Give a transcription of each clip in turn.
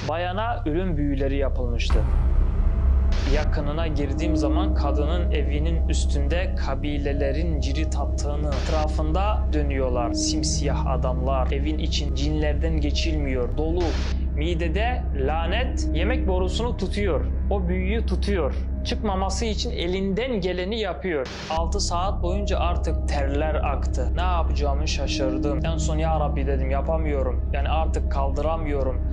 Bayana ölüm büyüleri yapılmıştı. Yakınına girdiğim zaman kadının evinin üstünde kabilelerin cirit attığını, etrafında dönüyorlar. Simsiyah adamlar, evin için cinlerden geçilmiyor, dolu. Midede lanet yemek borusunu tutuyor, o büyüyü tutuyor. Çıkmaması için elinden geleni yapıyor. 6 saat boyunca artık terler aktı. Ne yapacağımı şaşırdım. En son ya Rabbi dedim, yapamıyorum. Yani artık kaldıramıyorum.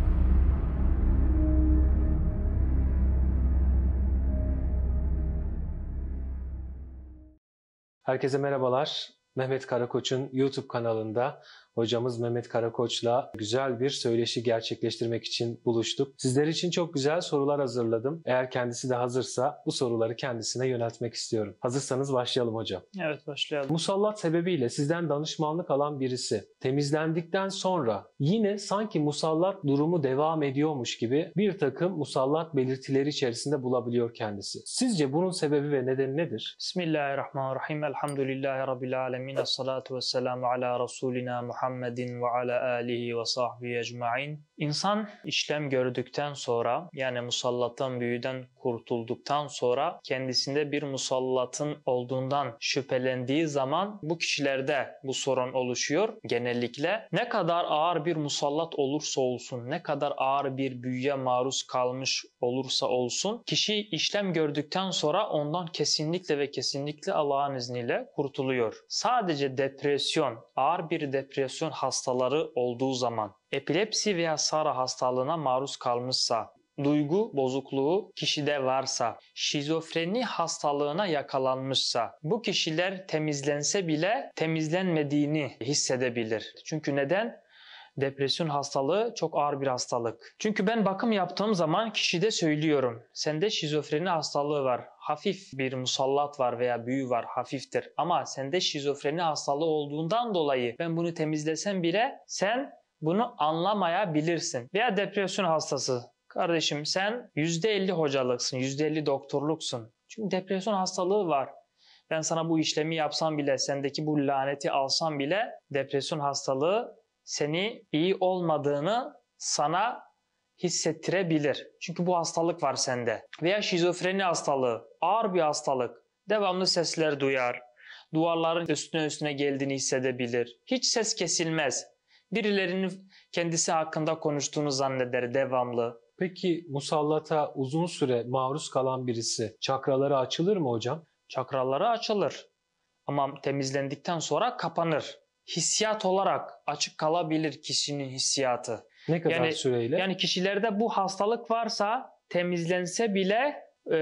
Herkese merhabalar. Mehmet Karakoç'un YouTube kanalında hocamız Mehmet Karakoç'la güzel bir söyleşi gerçekleştirmek için buluştuk. Sizler için çok güzel sorular hazırladım. Eğer kendisi de hazırsa bu soruları kendisine yöneltmek istiyorum. Hazırsanız başlayalım hocam. Evet, başlayalım. Musallat sebebiyle sizden danışmanlık alan birisi temizlendikten sonra yine sanki musallat durumu devam ediyormuş gibi bir takım musallat belirtileri içerisinde bulabiliyor kendisi. Sizce bunun sebebi ve nedeni nedir? Bismillahirrahmanirrahim. Elhamdülillahi Rabbil alemin. Esselatu vesselamu ala Resulina Muhammedin ve ala alihi ve sahbihi ecma'in. İnsan işlem gördükten sonra, yani musallattan, büyüden kurtulduktan sonra kendisinde bir musallatın olduğundan şüphelendiği zaman bu kişilerde bu sorun oluşuyor. Genellikle ne kadar ağır bir musallat olursa olsun, ne kadar ağır bir büyüye maruz kalmış olursa olsun, kişi işlem gördükten sonra ondan kesinlikle ve kesinlikle Allah'ın izniyle kurtuluyor. Sadece depresyon, ağır bir depresyon hastaları olduğu zaman, epilepsi veya SARA hastalığına maruz kalmışsa, duygu bozukluğu kişide varsa, şizofreni hastalığına yakalanmışsa, bu kişiler temizlense bile temizlenmediğini hissedebilir. Çünkü neden? Depresyon hastalığı çok ağır bir hastalık. Çünkü ben bakım yaptığım zaman kişide söylüyorum. Sende şizofreni hastalığı var. Hafif bir musallat var veya büyü var, hafiftir. Ama sende şizofreni hastalığı olduğundan dolayı ben bunu temizlesem bile sen bunu anlamayabilirsin. Veya depresyon hastası. Kardeşim sen %50 hocalıksın, %50 doktorluksun. Çünkü depresyon hastalığı var. Ben sana bu işlemi yapsam bile, sendeki bu laneti alsam bile depresyon hastalığı seni iyi olmadığını sana hissettirebilir. Çünkü bu hastalık var sende. Veya şizofreni hastalığı, ağır bir hastalık. Devamlı sesler duyar. Duvarların üstüne geldiğini hissedebilir. Hiç ses kesilmez. Birilerinin kendisi hakkında konuştuğunu zanneder devamlı. Peki musallata uzun süre maruz kalan birisi çakraları açılır mı hocam? Çakraları açılır. Ama temizlendikten sonra kapanır. Hissiyat olarak açık kalabilir kişinin hissiyatı. Ne kadar süreyle? Yani kişilerde bu hastalık varsa temizlense bile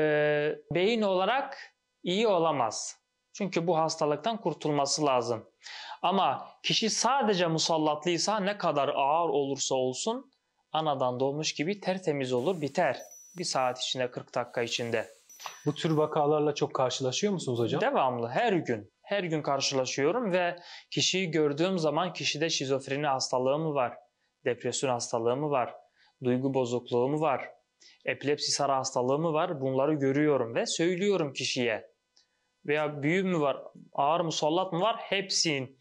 beyin olarak iyi olamaz. Çünkü bu hastalıktan kurtulması lazım. Ama kişi sadece musallatlıysa ne kadar ağır olursa olsun anadan doğmuş gibi tertemiz olur, biter. 1 saat içinde, 40 dakika içinde. Bu tür vakalarla çok karşılaşıyor musunuz hocam? Devamlı, her gün. Her gün karşılaşıyorum ve kişiyi gördüğüm zaman kişide şizofreni hastalığı mı var? Depresyon hastalığı mı var? Duygu bozukluğu mu var? Epilepsi SARA hastalığı mı var? Bunları görüyorum ve söylüyorum kişiye. Veya büyü mü var? Ağır musallat mı var? Hepsinin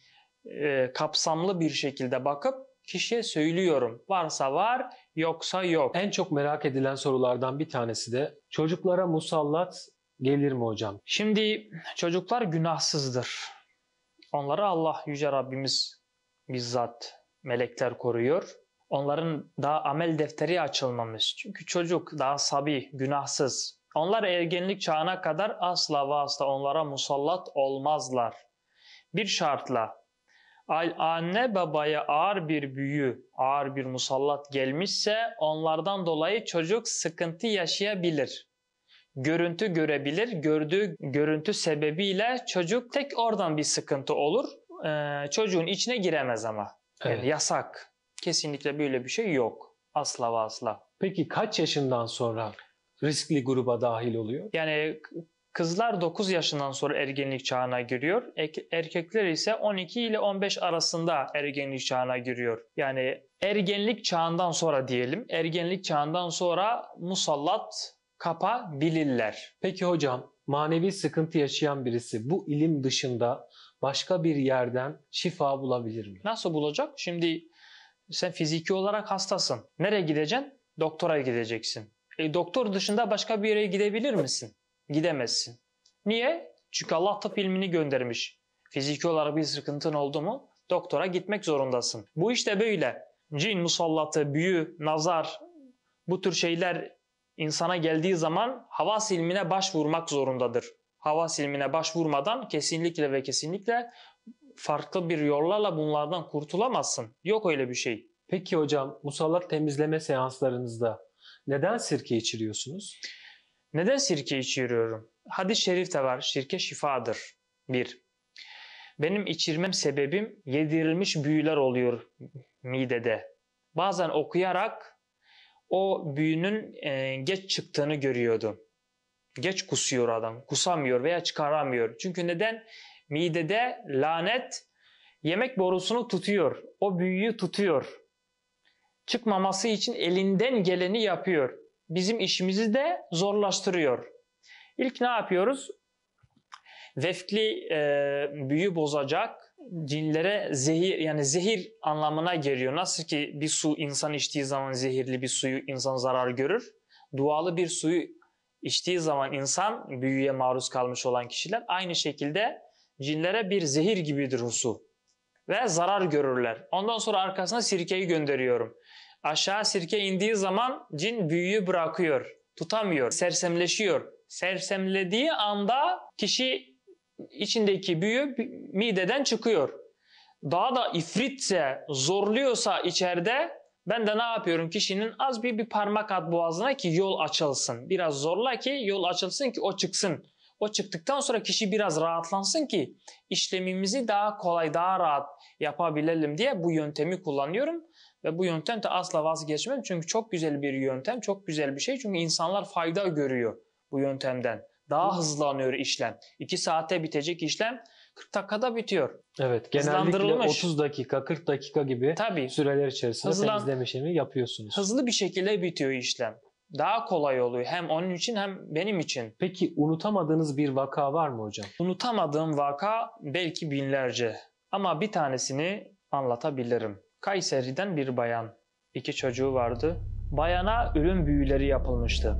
kapsamlı bir şekilde bakıp kişiye söylüyorum. Varsa var, yoksa yok. En çok merak edilen sorulardan bir tanesi de çocuklara musallat gelir mi hocam? Şimdi çocuklar günahsızdır. Onları Allah Yüce Rabbimiz bizzat melekler koruyor. Onların daha amel defteri açılmamış. Çünkü çocuk daha sabi, günahsız. Onlar ergenlik çağına kadar asla ve asla onlara musallat olmazlar. Bir şartla, anne babaya ağır bir büyü, ağır bir musallat gelmişse onlardan dolayı çocuk sıkıntı yaşayabilir. Görüntü görebilir, gördüğü görüntü sebebiyle çocuk tek oradan bir sıkıntı olur. Çocuğun içine giremez ama. Yani Evet. yasak. Kesinlikle böyle bir şey yok. Asla ve asla. Peki kaç yaşından sonra riskli gruba dahil oluyor? Yani kızlar 9 yaşından sonra ergenlik çağına giriyor. Erkekler ise 12 ile 15 arasında ergenlik çağına giriyor. Yani ergenlik çağından sonra diyelim. Ergenlik çağından sonra musallat kapabilirler. Peki hocam, manevi sıkıntı yaşayan birisi bu ilim dışında başka bir yerden şifa bulabilir mi? Nasıl bulacak? Şimdi sen fiziki olarak hastasın. Nereye gideceksin? Doktora gideceksin. Doktor dışında başka bir yere gidebilir misin? Gidemezsin. Niye? Çünkü Allah tıp ilmini göndermiş. Fiziki olarak bir sıkıntın oldu mu doktora gitmek zorundasın. Bu işte böyle. Cin musallatı, büyü, nazar, bu tür şeyler insana geldiği zaman havas ilmine başvurmak zorundadır. Havas ilmine başvurmadan kesinlikle ve kesinlikle farklı bir yollarla bunlardan kurtulamazsın. Yok öyle bir şey. Peki hocam, musallat temizleme seanslarınızda neden sirke içiriyorsunuz? Neden sirke içiriyorum? Hadis-i şerifte var. Sirke şifadır. 1. Benim içirmem sebebim yedirilmiş büyüler oluyor midede. Bazen okuyarak o büyünün geç çıktığını görüyordum. Geç kusuyor adam. Kusamıyor veya çıkaramıyor. Çünkü neden? Midede lanet yemek borusunu tutuyor. O büyüyü tutuyor. Çıkmaması için elinden geleni yapıyor. Bizim işimizi de zorlaştırıyor. İlk ne yapıyoruz? Vefkli büyü bozacak cinlere zehir, yani zehir anlamına geliyor. Nasıl ki bir su insan içtiği zaman zehirli bir suyu insan zarar görür. Dualı bir suyu içtiği zaman insan, büyüye maruz kalmış olan kişiler, aynı şekilde cinlere bir zehir gibidir o su. Ve zarar görürler. Ondan sonra arkasına sirkeyi gönderiyorum. Aşağı sirke indiği zaman cin büyüyü bırakıyor. Tutamıyor. Sersemleşiyor. Sersemlediği anda kişi içindeki büyü mideden çıkıyor. Daha da ifritse, zorluyorsa içeride ben de ne yapıyorum? Kişinin az bir parmak at boğazına ki yol açılsın. Biraz zorla ki yol açılsın ki o çıksın. O çıktıktan sonra kişi biraz rahatlansın ki işlemimizi daha kolay, daha rahat yapabilelim diye bu yöntemi kullanıyorum. Ve bu yöntem de asla vazgeçmem. Çünkü çok güzel bir yöntem, çok güzel bir şey. Çünkü insanlar fayda görüyor bu yöntemden. Daha hızlanıyor işlem. 2 saate bitecek işlem 40 dakikada bitiyor. Evet, genellikle 30 dakika, 40 dakika gibi süreler içerisinde temizleme işlemi yapıyorsunuz. Hızlı bir şekilde bitiyor işlem. Daha kolay oluyor. Hem onun için hem benim için. Peki unutamadığınız bir vaka var mı hocam? Unutamadığım vaka belki binlerce. Ama bir tanesini anlatabilirim. Kayseri'den bir bayan. 2 çocuğu vardı. Bayana ölüm büyüleri yapılmıştı.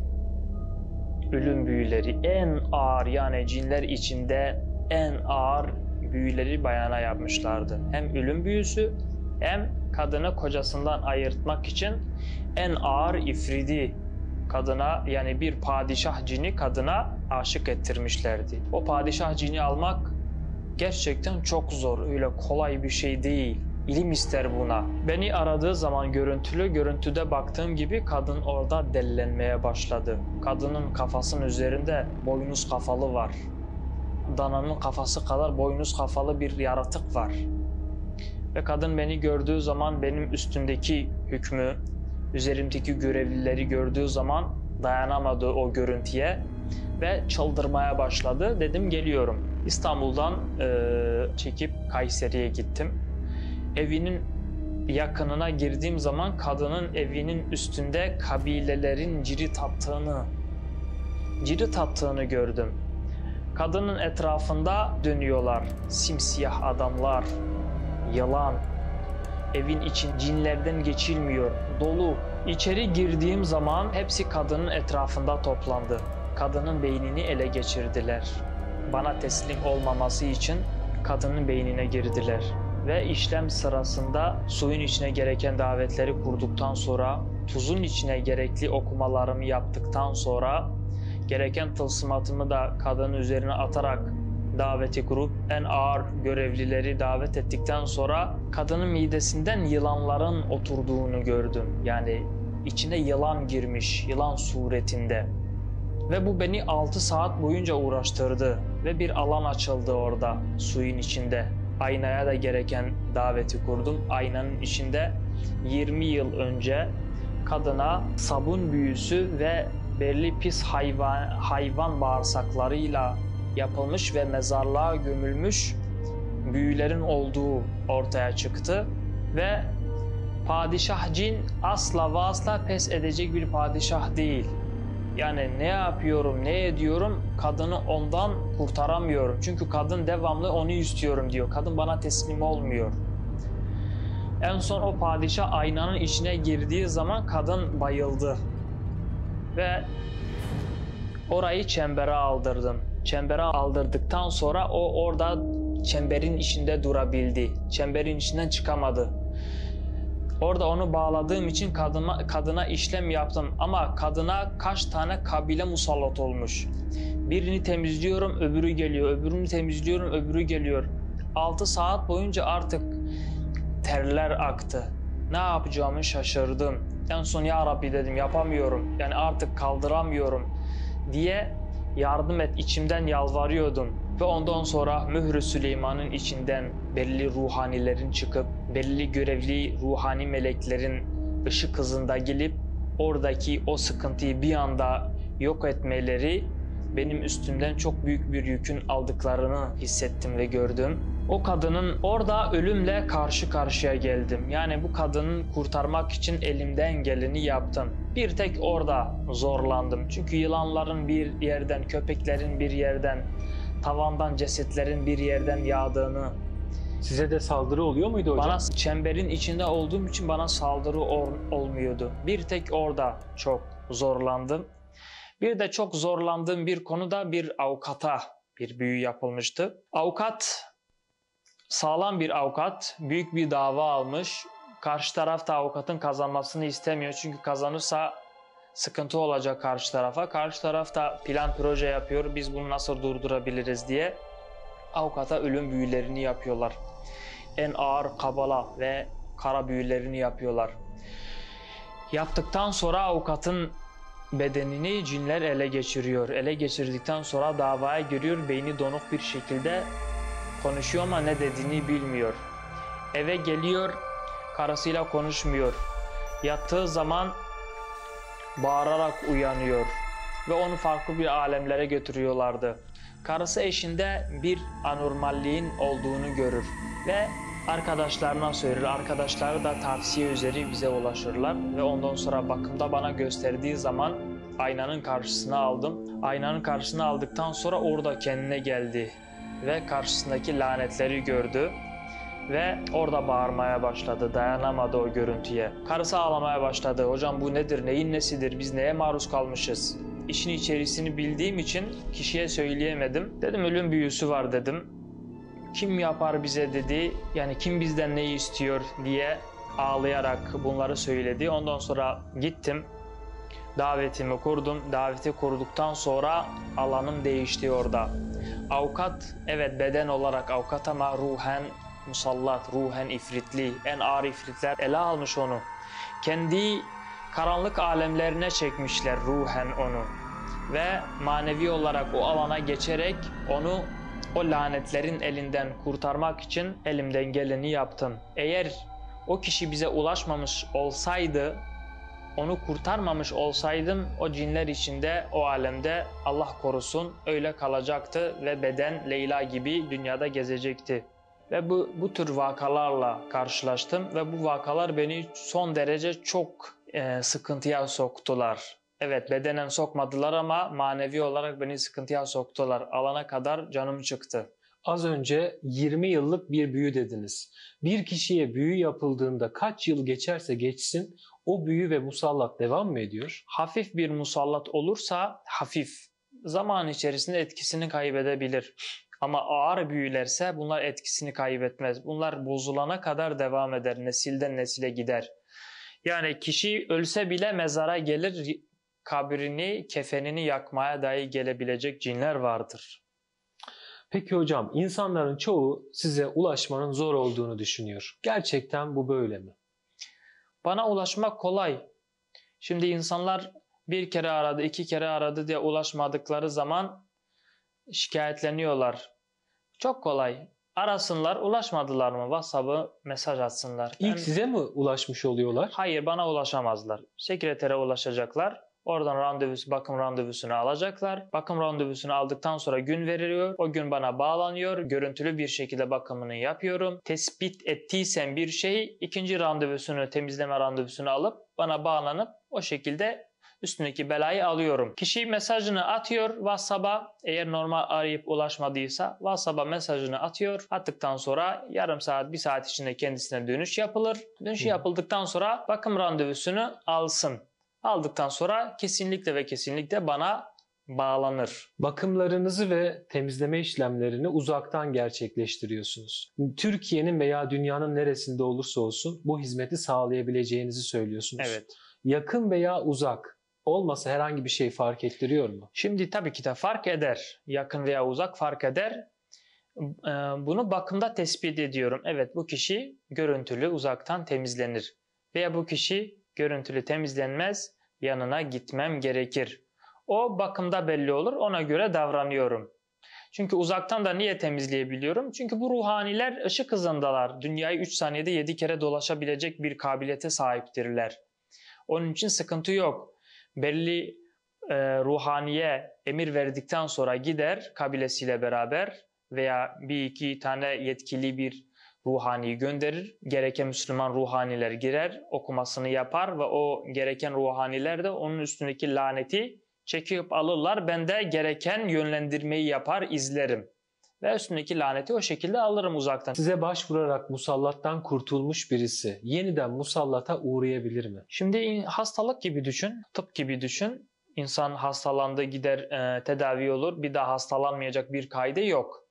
Ölüm büyüleri en ağır, yani cinler içinde en ağır büyüleri bayana yapmışlardı. Hem ölüm büyüsü hem kadını kocasından ayırtmak için en ağır ifridi kadına, yani bir padişah cini kadına aşık ettirmişlerdi. O padişah cini almak gerçekten çok zor. Öyle kolay bir şey değil. İlim ister buna. Beni aradığı zaman görüntüde baktığım gibi kadın orada delilenmeye başladı. Kadının kafasının üzerinde boynuz kafalı var. Dananın kafası kadar boynuz kafalı bir yaratık var. Ve kadın beni gördüğü zaman benim üstümdeki hükmü, üzerimdeki görevlileri gördüğü zaman dayanamadı o görüntüye ve çıldırmaya başladı. Dedim geliyorum. İstanbul'dan çekip Kayseri'ye gittim. Evinin yakınına girdiğim zaman kadının evinin üstünde kabilelerin cirit attığını gördüm. Kadının etrafında dönüyorlar. Simsiyah adamlar, yılan. Evin için cinlerden geçilmiyor, dolu. İçeri girdiğim zaman hepsi kadının etrafında toplandı. Kadının beynini ele geçirdiler. Bana teslim olmaması için kadının beynine girdiler. Ve işlem sırasında suyun içine gereken davetleri kurduktan sonra, tuzun içine gerekli okumalarımı yaptıktan sonra, gereken tılsımatımı da kadının üzerine atarak daveti kurup en ağır görevlileri davet ettikten sonra kadının midesinden yılanların oturduğunu gördüm. Yani içine yılan girmiş, yılan suretinde. Ve bu beni 6 saat boyunca uğraştırdı ve bir alan açıldı orada suyun içinde. Aynaya da gereken daveti kurdum. Aynanın içinde 20 yıl önce kadına sabun büyüsü ve belli pis hayvan bağırsaklarıyla yapılmış ve mezarlığa gömülmüş büyülerin olduğu ortaya çıktı. Ve padişah cin asla ve asla pes edecek bir padişah değil. Yani ne yapıyorum, ne ediyorum, kadını ondan kurtaramıyorum. Çünkü kadın devamlı onu istiyorum diyor. Kadın bana teslim olmuyor. En son o padişah aynanın içine girdiği zaman kadın bayıldı. Ve orayı çembere aldırdım. Çembere aldırdıktan sonra o orada çemberin içinde durabildi. Çemberin içinden çıkamadı. Orada onu bağladığım için kadına işlem yaptım. Ama kadına kaç tane kabile musallat olmuş. Birini temizliyorum, öbürü geliyor. Öbürünü temizliyorum, öbürü geliyor. 6 saat boyunca artık terler aktı. Ne yapacağımı şaşırdım. En son ya Rabbi dedim, yapamıyorum. Yani artık kaldıramıyorum diye yardım et, içimden yalvarıyordum. Ve ondan sonra Mührü Süleyman'ın içinden belli ruhanilerin çıkıp, belli görevli ruhani meleklerin ışık hızında gelip oradaki o sıkıntıyı bir anda yok etmeleri, benim üstümden çok büyük bir yükün aldıklarını hissettim ve gördüm. O kadının orada ölümle karşı karşıya geldim. Yani bu kadını kurtarmak için elimden geleni yaptım. Bir tek orada zorlandım. Çünkü yılanların bir yerden, köpeklerin bir yerden, tavandan cesetlerin bir yerden yağdığını. Size de saldırı oluyor muydu hocam? Bana çemberin içinde olduğum için bana saldırı olmuyordu. Bir tek orada çok zorlandım. Bir de çok zorlandığım bir konuda bir avukata bir büyü yapılmıştı. Avukat, sağlam bir avukat, büyük bir dava almış. Karşı taraf da avukatın kazanmasını istemiyor. Çünkü kazanırsa sıkıntı olacak karşı tarafa. Karşı taraf da plan proje yapıyor. Biz bunu nasıl durdurabiliriz diye avukata ölüm büyülerini yapıyorlar. En ağır kabala ve kara büyülerini yapıyorlar. Yaptıktan sonra avukatın bedenini cinler ele geçiriyor. Ele geçirdikten sonra davaya giriyor. Beyni donuk bir şekilde konuşuyor ama ne dediğini bilmiyor. Eve geliyor, karısıyla konuşmuyor. Yattığı zaman bağırarak uyanıyor ve onu farklı bir alemlere götürüyorlardı. Karısı eşinde bir anormalliğin olduğunu görür ve arkadaşlarına söyler. Arkadaşları da tavsiye üzeri bize ulaşırlar ve ondan sonra bakımda bana gösterdiği zaman aynanın karşısına aldım. Aynanın karşısına aldıktan sonra orada kendine geldi ve karşısındaki lanetleri gördü ve orada bağırmaya başladı. Dayanamadı o görüntüye. Karısı ağlamaya başladı. Hocam bu nedir? Neyin nesidir? Biz neye maruz kalmışız? İşin içerisini bildiğim için kişiye söyleyemedim. Dedim ölüm büyüsü var dedim. Kim yapar bize dedi. Yani kim bizden neyi istiyor diye ağlayarak bunları söyledi. Ondan sonra gittim. Davetimi kurdum. Daveti kurduktan sonra alanım değişti orada. Avukat, evet beden olarak avukat ama ruhen musallat, ruhen ifritli, en ağır ifritler ele almış onu. Kendi karanlık alemlerine çekmişler ruhen onu. Ve manevi olarak o alana geçerek onu o lanetlerin elinden kurtarmak için elimden geleni yaptım. Eğer o kişi bize ulaşmamış olsaydı, onu kurtarmamış olsaydım o cinler içinde, o alemde Allah korusun öyle kalacaktı ve beden Leyla gibi dünyada gezecekti. Ve bu tür vakalarla karşılaştım ve bu vakalar beni son derece çok sıkıntıya soktular. Evet, bedenen sokmadılar ama manevi olarak beni sıkıntıya soktular. Alana kadar canım çıktı. Az önce 20 yıllık bir büyü dediniz. Bir kişiye büyü yapıldığında kaç yıl geçerse geçsin o büyü ve musallat devam mı ediyor? Hafif bir musallat olursa hafif, zaman içerisinde etkisini kaybedebilir. Ama ağır büyülerse bunlar etkisini kaybetmez. Bunlar bozulana kadar devam eder, nesilden nesile gider. Yani kişi ölse bile mezara gelir, kabrini, kefenini yakmaya dahi gelebilecek cinler vardır. Peki hocam, insanların çoğu size ulaşmanın zor olduğunu düşünüyor. Gerçekten bu böyle mi? Bana ulaşmak kolay. Şimdi insanlar bir kere aradı, 2 kere aradı diye ulaşmadıkları zaman şikayetleniyorlar. Çok kolay. Arasınlar, ulaşmadılar mı? WhatsApp'ı mesaj atsınlar. İlk size mi ulaşmış oluyorlar? Hayır, bana ulaşamazlar. Sekretere ulaşacaklar. Oradan bakım randevusunu alacaklar. Bakım randevusunu aldıktan sonra gün veriliyor. O gün bana bağlanıyor. Görüntülü bir şekilde bakımını yapıyorum. Tespit ettiysem bir şeyi, ikinci randevusunu, temizleme randevusunu alıp bana bağlanıp o şekilde üstündeki belayı alıyorum. Kişi mesajını atıyor WhatsApp'a, eğer normal arayıp ulaşmadıysa WhatsApp'a mesajını atıyor. Attıktan sonra yarım saat, bir saat içinde kendisine dönüş yapılır. Dönüş yapıldıktan sonra bakım randevusunu alsın. Aldıktan sonra kesinlikle ve kesinlikle bana bağlanır. Bakımlarınızı ve temizleme işlemlerini uzaktan gerçekleştiriyorsunuz. Türkiye'nin veya dünyanın neresinde olursa olsun bu hizmeti sağlayabileceğinizi söylüyorsunuz. Evet. Yakın veya uzak olmasa herhangi bir şey fark ettiriyor mu? Şimdi tabii ki de fark eder. Yakın veya uzak fark eder. Bunu bakımda tespit ediyorum. Evet, bu kişi görüntülü uzaktan temizlenir. Veya bu kişi görüntülü temizlenmez, yanına gitmem gerekir. O bakımda belli olur, ona göre davranıyorum. Çünkü uzaktan da niye temizleyebiliyorum? Çünkü bu ruhaniler ışık hızındalar. Dünyayı 3 saniyede 7 kere dolaşabilecek bir kabiliyete sahiptirler. Onun için sıkıntı yok. Belli ruhaniye emir verdikten sonra gider kabilesiyle beraber veya bir iki tane yetkili bir ruhaniyi gönderir. Gereken Müslüman ruhaniler girer, okumasını yapar ve o gereken ruhaniler de onun üstündeki laneti çekip alırlar. Ben de gereken yönlendirmeyi yapar, izlerim. Ve üstündeki laneti o şekilde alırım uzaktan. Size başvurarak musallattan kurtulmuş birisi yeniden musallata uğrayabilir mi? Şimdi hastalık gibi düşün, tıp gibi düşün. İnsan hastalandı, gider tedavi olur. Bir daha hastalanmayacak bir kaide yok.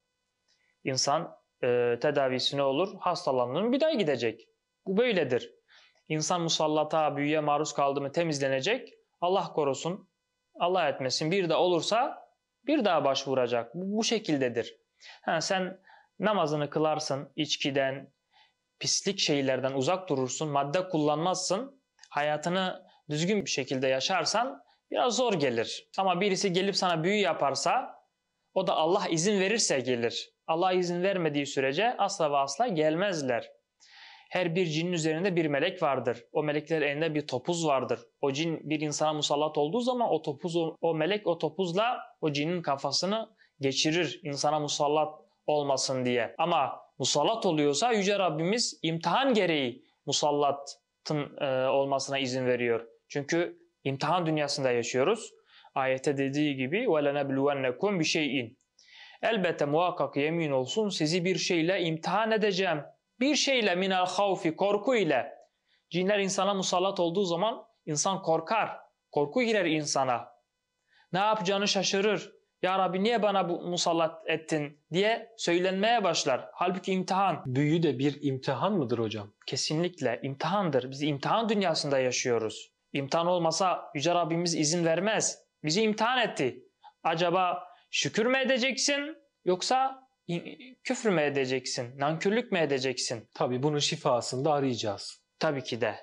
İnsan tedavisi ne olur? Hastalandı mı bir daha gidecek. Bu böyledir. İnsan musallata, büyüye maruz kaldı mı temizlenecek. Allah korusun, Allah etmesin. Bir de olursa bir daha başvuracak. Bu şekildedir. Sen namazını kılarsın, içkiden, pislik şeylerden uzak durursun, madde kullanmazsın. Hayatını düzgün bir şekilde yaşarsan biraz zor gelir. Ama birisi gelip sana büyü yaparsa, o da Allah izin verirse gelir. Allah izin vermediği sürece asla ve asla gelmezler. Her bir cinin üzerinde bir melek vardır. O meleklerin elinde bir topuz vardır. O cin bir insana musallat olduğu zaman o melek o topuzla o cinin kafasını geçirir insana musallat olmasın diye. Ama musallat oluyorsa Yüce Rabbimiz imtihan gereği musallatın olmasına izin veriyor. Çünkü imtihan dünyasında yaşıyoruz. Ayette dediği gibi وَلَنَبْلُوَنَّكُمْ بِشَيْءٍ Elbette muhakkak yemin olsun sizi bir şeyle imtihan edeceğim. Bir şeyle minel havfi, korku ile. Cinler insana musallat olduğu zaman insan korkar. Korku girer insana. Ne yapacağını şaşırır. Ya Rabbi niye bana bu musallat ettin diye söylenmeye başlar. Halbuki imtihan. Büyü de bir imtihan mıdır hocam? Kesinlikle imtihandır. Biz imtihan dünyasında yaşıyoruz. İmtihan olmasa Yüce Rabbimiz izin vermez. Bizi imtihan etti. Acaba şükür mü edeceksin yoksa küfür mü edeceksin? Nankörlük mü edeceksin? Tabii bunun şifasını da arayacağız. Tabii ki de.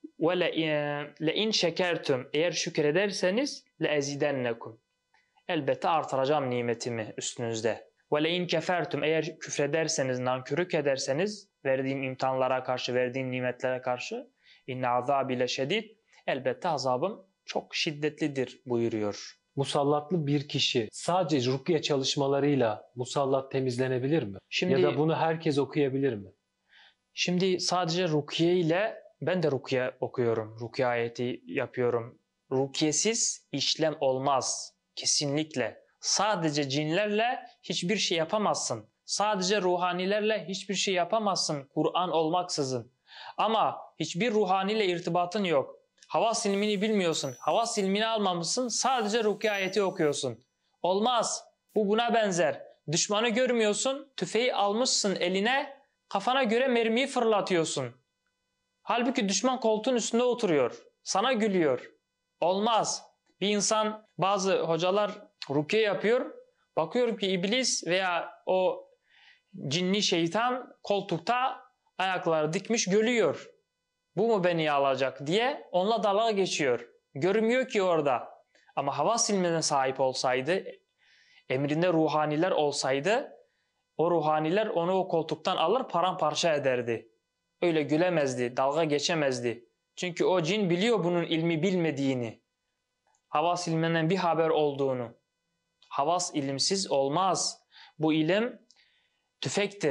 وَلَاِنْ شَكَرْتُمْ Eğer şükrederseniz لَاَزِدَنَّكُمْ Elbette artıracağım nimetimi üstünüzde. وَلَاِنْ كَفَرْتُمْ Eğer küfrederseniz, nankörlük ederseniz verdiğim imtihanlara karşı, verdiğim nimetlere karşı اِنَّ عَذَابِ لَشَدِيدٍ Elbette azabım çok şiddetlidir buyuruyor. Musallatlı bir kişi sadece rukiye çalışmalarıyla musallat temizlenebilir mi? Şimdi, ya da bunu herkes okuyabilir mi? Şimdi sadece rukiye ile ben de rukiye okuyorum. Rukiye ayeti yapıyorum. Rukiyesiz işlem olmaz. Kesinlikle. Sadece cinlerle hiçbir şey yapamazsın. Sadece ruhanilerle hiçbir şey yapamazsın Kur'an olmaksızın. Ama hiçbir ruhaniyle irtibatın yok. Havas ilmini bilmiyorsun. Havas ilmini almamışsın. Sadece rukiye ayeti okuyorsun. Olmaz. Bu buna benzer. Düşmanı görmüyorsun. Tüfeği almışsın eline. Kafana göre mermiyi fırlatıyorsun. Halbuki düşman koltuğun üstünde oturuyor. Sana gülüyor. Olmaz. Bir insan, bazı hocalar rukiye yapıyor. Bakıyorum ki iblis veya o cinli şeytan koltukta ayakları dikmiş gülüyor. Bu mu beni alacak diye onunla dalga geçiyor. Görmüyor ki orada. Ama havas ilmine sahip olsaydı, emrinde ruhaniler olsaydı, o ruhaniler onu o koltuktan alır paramparça ederdi. Öyle gülemezdi, dalga geçemezdi. Çünkü o cin biliyor bunun ilmi bilmediğini. Havas ilminden bir haber olduğunu. Havas ilimsiz olmaz. Bu ilim tüfektir.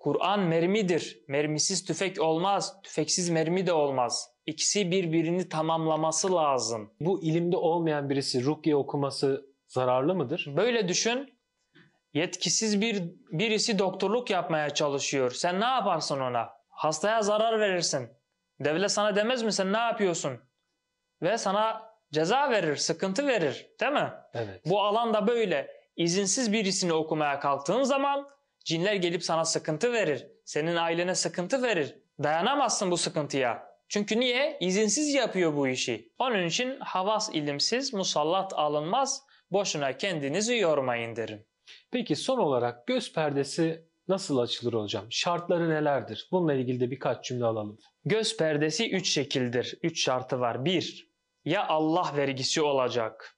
Kur'an mermidir. Mermisiz tüfek olmaz. Tüfeksiz mermi de olmaz. İkisi birbirini tamamlaması lazım. Bu ilimde olmayan birisi rukiye okuması zararlı mıdır? Böyle düşün. Yetkisiz birisi doktorluk yapmaya çalışıyor. Sen ne yaparsın ona? Hastaya zarar verirsin. Devlet sana demez mi sen ne yapıyorsun? Ve sana ceza verir, sıkıntı verir, değil mi? Evet. Bu alanda böyle. İzinsiz birisini okumaya kalktığın zaman cinler gelip sana sıkıntı verir. Senin ailene sıkıntı verir. Dayanamazsın bu sıkıntıya. Çünkü niye? İzinsiz yapıyor bu işi. Onun için havas ilimsiz musallat alınmaz. Boşuna kendinizi yormayın derim. Peki son olarak göz perdesi nasıl açılır hocam? Şartları nelerdir? Bununla ilgili de birkaç cümle alalım. Göz perdesi 3 şekildir. 3 şartı var. 1. Ya Allah vergisi olacak.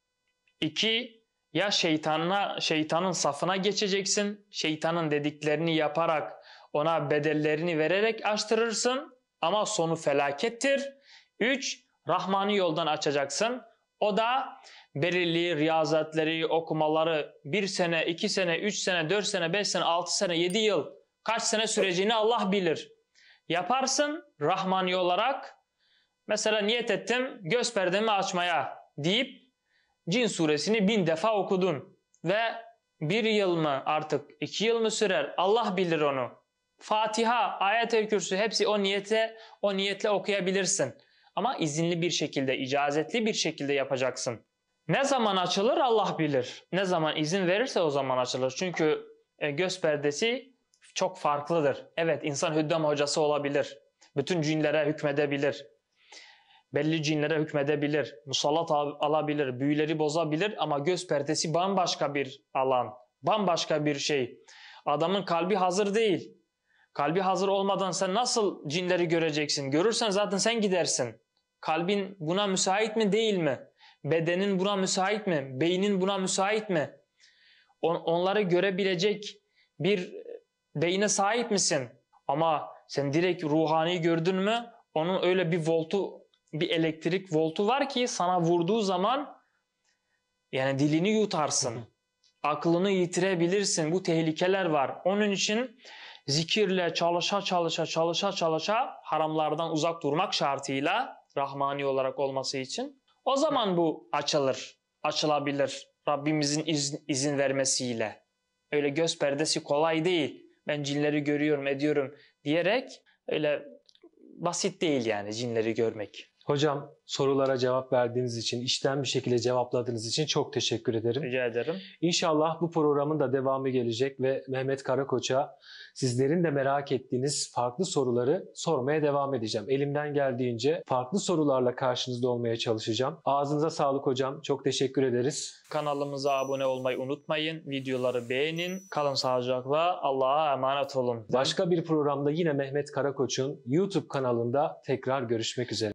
2. Ya şeytanın safına geçeceksin. Şeytanın dediklerini yaparak ona bedellerini vererek açtırırsın. Ama sonu felakettir. 3. Rahmani yoldan açacaksın. O da belirli riyazatları, okumaları 1 sene, 2 sene, 3 sene, 4 sene, 5 sene, 6 sene, 7 yıl kaç sene süreceğini Allah bilir. Yaparsın Rahmani olarak. Mesela niyet ettim göz perdemi açmaya deyip Cin suresini 1000 defa okudun. Ve 1 yıl mı artık 2 yıl mı sürer Allah bilir onu. Fatiha, Ayet-el Kürsü hepsi o niyetle okuyabilirsin. Ama izinli bir şekilde, icazetli bir şekilde yapacaksın. Ne zaman açılır Allah bilir. Ne zaman izin verirse o zaman açılır. Çünkü göz perdesi çok farklıdır. Evet, insan hüddam hocası olabilir. Bütün cinlere hükmedebilir. Belli cinlere hükmedebilir. Musallat alabilir. Büyüleri bozabilir. Ama göz perdesi bambaşka bir alan. Bambaşka bir şey. Adamın kalbi hazır değil. Kalbi hazır olmadan sen nasıl cinleri göreceksin? Görürsen zaten sen gidersin. Kalbin buna müsait mi değil mi? Bedenin buna müsait mi? Beynin buna müsait mi? Onları görebilecek bir beyne sahip misin? Ama sen direkt ruhani gördün mü? Onun öyle bir elektrik voltu var ki sana vurduğu zaman yani dilini yutarsın. Aklını yitirebilirsin. Bu tehlikeler var. Onun için zikirle çalışa haramlardan uzak durmak şartıyla Rahmani olarak olması için o zaman bu açılabilir Rabbimizin izin vermesiyle. Öyle göz perdesi kolay değil. Ben cinleri görüyorum, ediyorum diyerek öyle basit değil yani cinleri görmek. Hocam sorulara cevap verdiğiniz için, içten bir şekilde cevapladığınız için çok teşekkür ederim. Rica ederim. İnşallah bu programın da devamı gelecek ve Mehmet Karakoç'a sizlerin de merak ettiğiniz farklı soruları sormaya devam edeceğim. Elimden geldiğince farklı sorularla karşınızda olmaya çalışacağım. Ağzınıza sağlık hocam. Çok teşekkür ederiz. Kanalımıza abone olmayı unutmayın. Videoları beğenin. Kalın sağlıcakla. Allah'a emanet olun. Başka bir programda yine Mehmet Karakoç'un YouTube kanalında tekrar görüşmek üzere.